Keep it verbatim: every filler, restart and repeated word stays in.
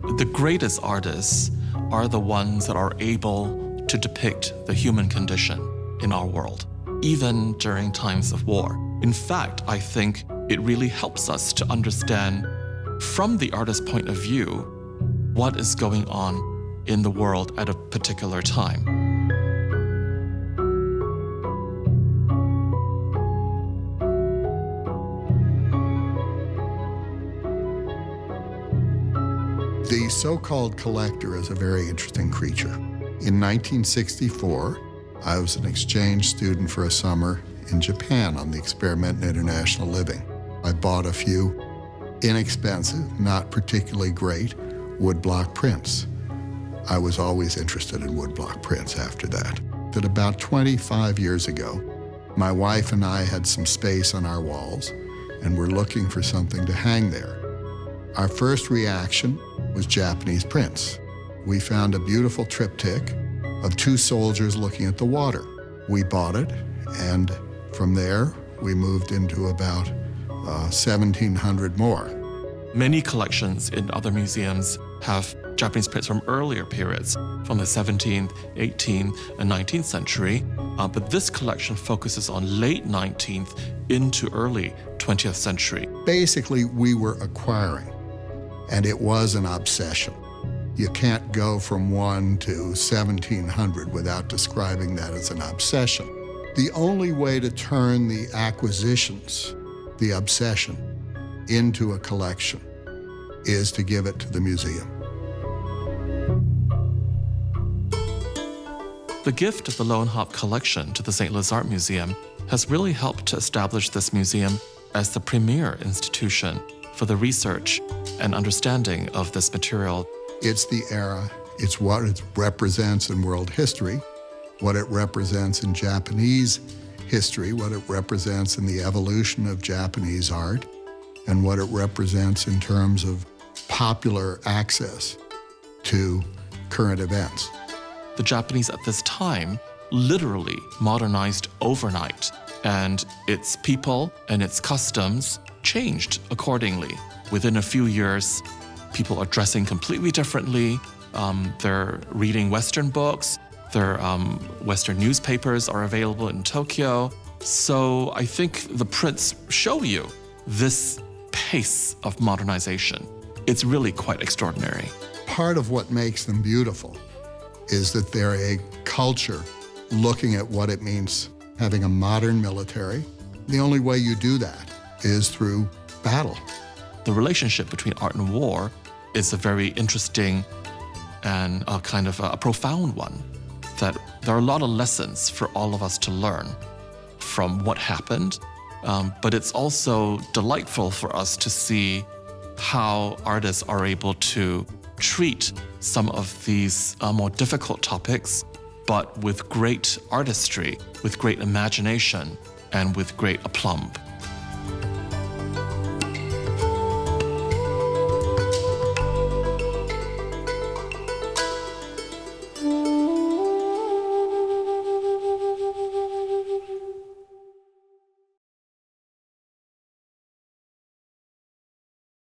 The greatest artists are the ones that are able to depict the human condition in our world, even during times of war. In fact, I think it really helps us to understand, from the artist's point of view, what is going on in the world at a particular time. The so-called collector is a very interesting creature. In nineteen sixty-four, I was an exchange student for a summer in Japan on the experiment in international living. I bought a few inexpensive, not particularly great, woodblock prints. I was always interested in woodblock prints after that. That about twenty-five years ago, my wife and I had some space on our walls and were looking for something to hang there. Our first reaction was Japanese prints. We found a beautiful triptych of two soldiers looking at the water. We bought it, and from there, we moved into about uh, seventeen hundred more. Many collections in other museums have Japanese prints from earlier periods, from the seventeenth, eighteenth, and nineteenth century, uh, but this collection focuses on late nineteenth into early twentieth century. Basically, we were acquiring, and it was an obsession. You can't go from one to seventeen hundred without describing that as an obsession. The only way to turn the acquisitions, the obsession, into a collection is to give it to the museum. The gift of the Lowenhaupt collection to the Saint Louis Art Museum has really helped to establish this museum as the premier institution for the research and understanding of this material. It's the era, it's what it represents in world history, what it represents in Japanese history, what it represents in the evolution of Japanese art, and what it represents in terms of popular access to current events. The Japanese at this time literally modernized overnight, and its people and its customs changed accordingly. Within a few years, people are dressing completely differently. Um, they're reading Western books. Their um, Western newspapers are available in Tokyo. So I think the prints show you this pace of modernization. It's really quite extraordinary. Part of what makes them beautiful is that they're a culture looking at what it means having a modern military. The only way you do that is through battle. The relationship between art and war is a very interesting and a kind of a, a profound one, that there are a lot of lessons for all of us to learn from what happened, um, but it's also delightful for us to see how artists are able to treat some of these uh, more difficult topics, but with great artistry, with great imagination, and with great aplomb.